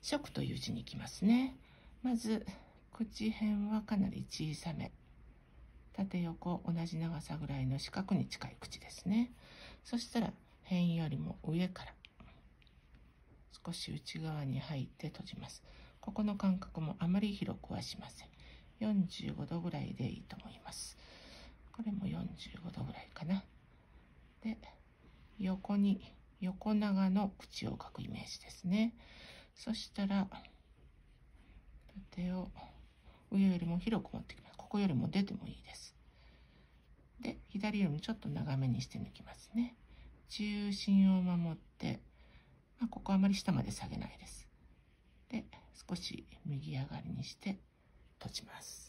食という字に行きますね。まず口辺はかなり小さめ、縦横同じ長さぐらいの四角に近い口ですね。そしたら辺よりも上から少し内側に入って閉じます。ここの間隔もあまり広くはしません。45度ぐらいでいいと思います。これも45度ぐらいかな。で、横長の口を描くイメージですね。そしたら縦を上よりも広く持ってきます。ここよりも出てもいいです。で、左よりもちょっと長めにして抜きますね。中心を守って、ここあまり下まで下げないです。で、少し右上がりにして閉じます。